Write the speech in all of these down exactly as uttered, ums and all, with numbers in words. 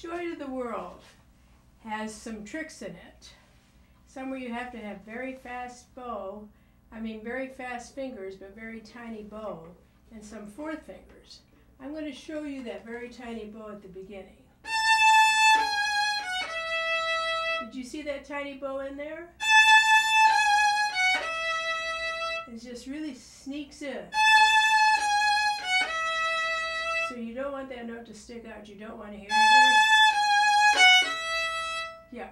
Joy to the World has some tricks in it. Some where you have to have very fast bow, I mean very fast fingers, but very tiny bow, and some fourth fingers. I'm going to show you that very tiny bow at the beginning. Did you see that tiny bow in there? It just really sneaks in. So you don't want that note to stick out. You don't want to hear yuck.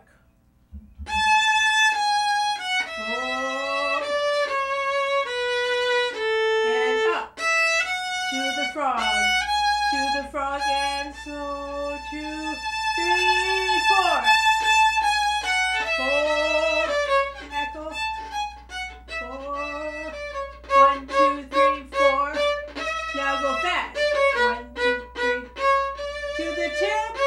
Four. And up. To the frog. To the frog and so two, three, four. Four. Echo. Four. One, two, three, four. Now go fast. One, two, three. To the tip.